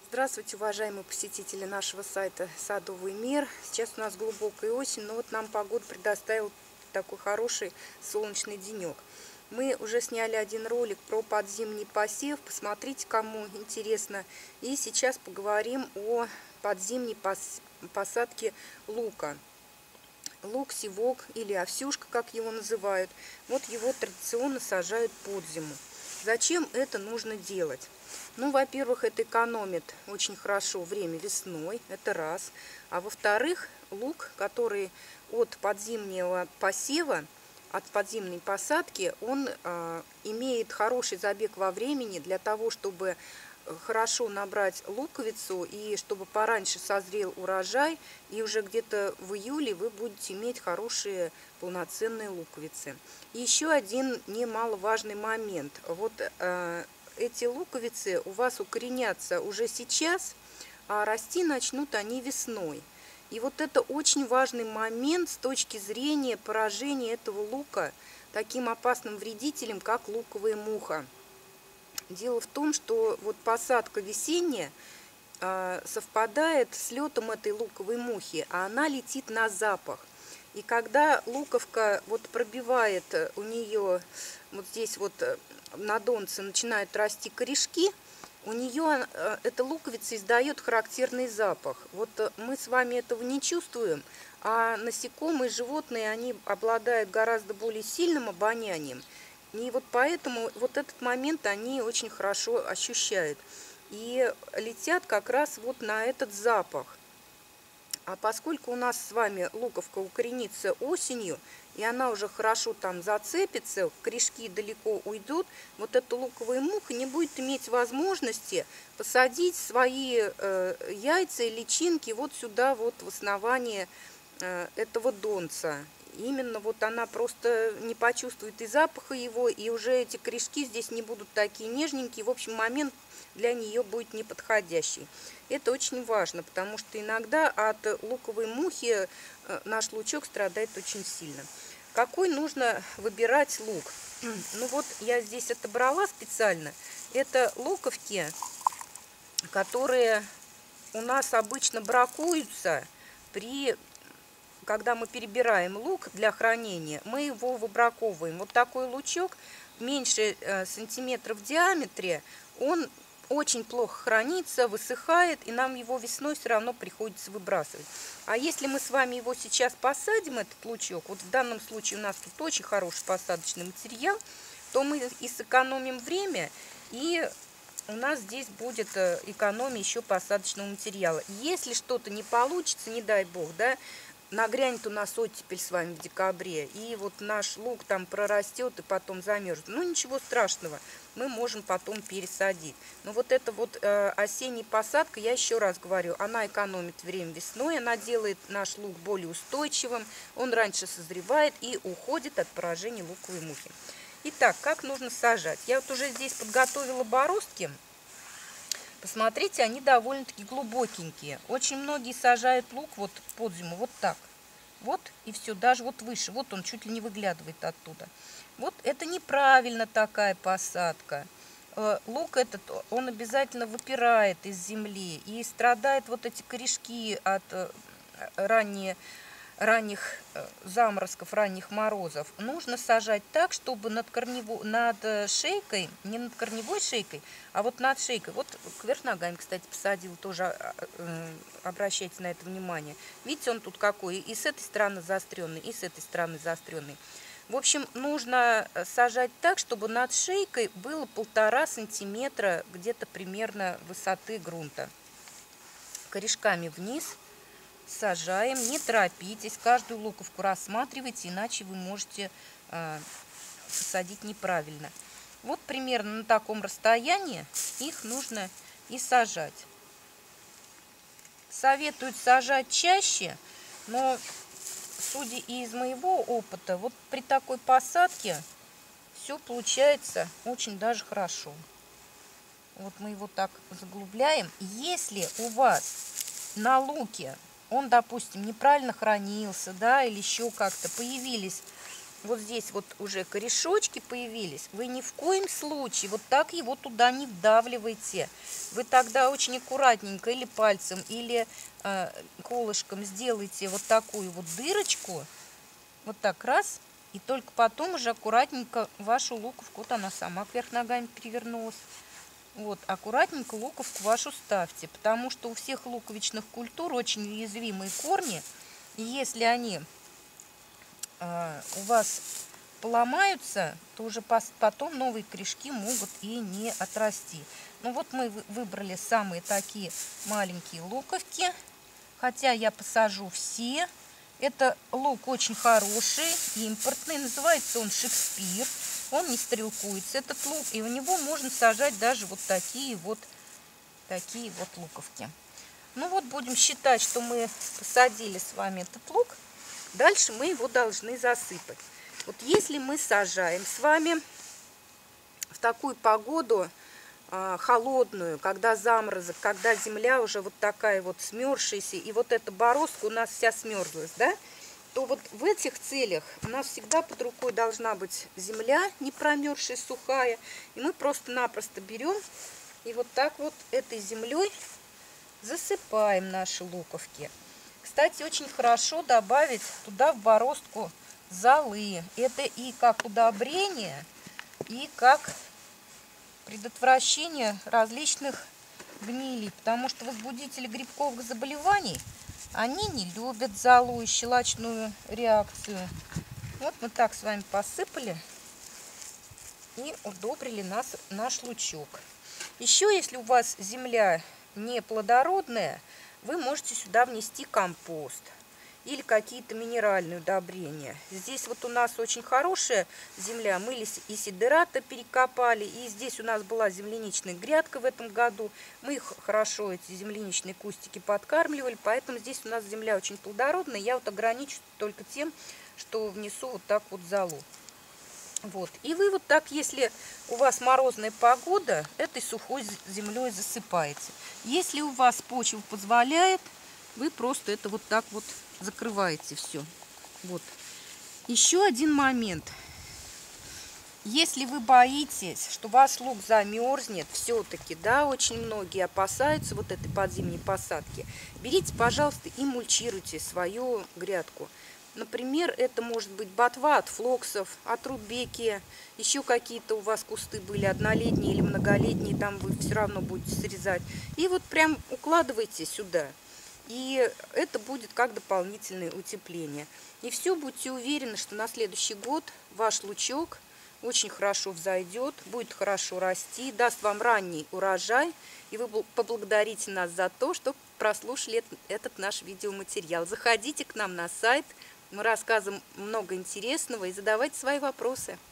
Здравствуйте, уважаемые посетители нашего сайта «Садовый мир». Сейчас у нас глубокая осень, но вот нам погода предоставила такой хороший солнечный денек. Мы уже сняли один ролик про подзимний посев, посмотрите, кому интересно. И сейчас поговорим о подзимней посадке лука. Лук, севок или овсюшка, как его называют, вот его традиционно сажают под зиму. Зачем это нужно делать? Ну, во-первых, это экономит очень хорошо время весной, это раз. А во-вторых, лук, который от подзимнего посева, от подзимной посадки, он имеет хороший забег во времени для того, чтобы хорошо набрать луковицу и чтобы пораньше созрел урожай, и уже где-то в июле вы будете иметь хорошие полноценные луковицы. И еще один немаловажный момент. Вот эти луковицы у вас укоренятся уже сейчас, а расти начнут они весной. И вот это очень важный момент с точки зрения поражения этого лука таким опасным вредителем, как луковая муха. Дело в том, что вот посадка весенняя совпадает с летом этой луковой мухи, а она летит на запах. И когда луковка вот пробивает у нее вот здесь вот на донце начинают расти корешки, у нее эта луковица издает характерный запах. Вот мы с вами этого не чувствуем, а насекомые, животные, они обладают гораздо более сильным обонянием. И вот поэтому вот этот момент они очень хорошо ощущают. И летят как раз вот на этот запах. А поскольку у нас с вами луковка укоренится осенью, и она уже хорошо там зацепится, корешки далеко уйдут, вот эта луковая муха не будет иметь возможности посадить свои яйца и личинки вот сюда, вот в основание этого донца. Именно вот она просто не почувствует и запаха его, и уже эти корешки здесь не будут такие нежненькие. В общем, момент для нее будет неподходящий. Это очень важно, потому что иногда от луковой мухи наш лучок страдает очень сильно. Какой нужно выбирать лук? Ну вот я здесь отобрала специально. Это луковки, которые у нас обычно бракуются когда мы перебираем лук для хранения, мы его выбраковываем. Вот такой лучок меньше сантиметров в диаметре, он очень плохо хранится, высыхает, и нам его весной все равно приходится выбрасывать. А если мы с вами его сейчас посадим, этот лучок, вот в данном случае у нас тут очень хороший посадочный материал, то мы и сэкономим время, и у нас здесь будет экономия еще посадочного материала. Если что-то не получится, не дай бог, да, нагрянет у нас оттепель с вами в декабре, и вот наш лук там прорастет и потом замерзнет. Ну, ничего страшного, мы можем потом пересадить. Но вот эта вот осенняя посадка, я еще раз говорю, она экономит время весной, она делает наш лук более устойчивым, он раньше созревает и уходит от поражения луковой мухи. Итак, как нужно сажать? Я вот уже здесь подготовила бороздки. Посмотрите, они довольно-таки глубокенькие. Очень многие сажают лук вот под зиму вот так. Вот и все, даже вот выше. Вот он чуть ли не выглядывает оттуда. Вот это неправильно такая посадка. Лук этот, он обязательно выпирает из земли. И страдает вот эти корешки от ранних заморозков, ранних морозов. Нужно сажать так, чтобы над шейкой, не над корневой шейкой, а вот над шейкой. Вот кверх ногами, кстати, посадила, тоже обращайте на это внимание. Видите, он тут какой, и с этой стороны заостренный, и с этой стороны заостренный. В общем, нужно сажать так, чтобы над шейкой было 1,5 сантиметра где-то примерно высоты грунта. Корешками вниз сажаем, не торопитесь, каждую луковку рассматривайте, иначе вы можете посадить неправильно. Вот примерно на таком расстоянии их нужно и сажать. Советуют сажать чаще, но судя из моего опыта, вот при такой посадке все получается очень даже хорошо. Вот мы его так заглубляем. Если у вас на луке он, допустим, неправильно хранился, да, или еще как-то появились вот здесь вот уже корешочки появились, вы ни в коем случае вот так его туда не вдавливайте. Вы тогда очень аккуратненько или пальцем, или колышком сделайте вот такую вот дырочку. Вот так раз. И только потом уже аккуратненько вашу луковку, вот она сама кверх ногами перевернулась. Вот, аккуратненько луковку вашу ставьте, потому что у всех луковичных культур очень уязвимые корни. И если они у вас поломаются, то уже потом новые корешки могут и не отрасти. Ну вот мы выбрали самые такие маленькие луковки, хотя я посажу все. Это лук очень хороший, импортный, называется он Шекспир. Он не стрелкуется, этот лук, и у него можно сажать даже вот такие вот луковки. Ну вот будем считать, что мы посадили с вами этот лук. Дальше мы его должны засыпать. Вот если мы сажаем с вами в такую погоду холодную, когда заморозок, когда земля уже вот такая вот смерзшаяся, и вот эта бороздка у нас вся смерзлась, да, то вот в этих целях у нас всегда под рукой должна быть земля, не промерзшая, сухая, и мы просто-напросто берем и вот так вот этой землей засыпаем наши луковки. Кстати, очень хорошо добавить туда в бороздку золы. Это и как удобрение, и как предотвращение различных гнилей, потому что возбудители грибковых заболеваний, они не любят золу и щелочную реакцию. Вот мы так с вами посыпали и удобрили наш лучок. Еще, если у вас земля не плодородная, вы можете сюда внести компост или какие-то минеральные удобрения. Здесь вот у нас очень хорошая земля, мы и сидерата перекопали, и здесь у нас была земляничная грядка в этом году. Мы их хорошо, эти земляничные кустики, подкармливали, поэтому здесь у нас земля очень плодородная. Я вот ограничу только тем, что внесу вот так вот золу. Вот. И вы вот так, если у вас морозная погода, этой сухой землей засыпаете. Если у вас почва позволяет, вы просто это вот так вот закрываете все. Вот. Еще один момент. Если вы боитесь, что ваш лук замерзнет, все-таки, да, очень многие опасаются вот этой подзимней посадки, берите, пожалуйста, и мульчируйте свою грядку. Например, это может быть ботва от флоксов, от рудбеки, еще какие-то у вас кусты были однолетние или многолетние, там вы все равно будете срезать. И вот прям укладывайте сюда. И это будет как дополнительное утепление. И все, будьте уверены, что на следующий год ваш лучок очень хорошо взойдет, будет хорошо расти, даст вам ранний урожай. И вы поблагодарите нас за то, что прослушали этот наш видеоматериал. Заходите к нам на сайт, мы рассказываем много интересного и задавайте свои вопросы.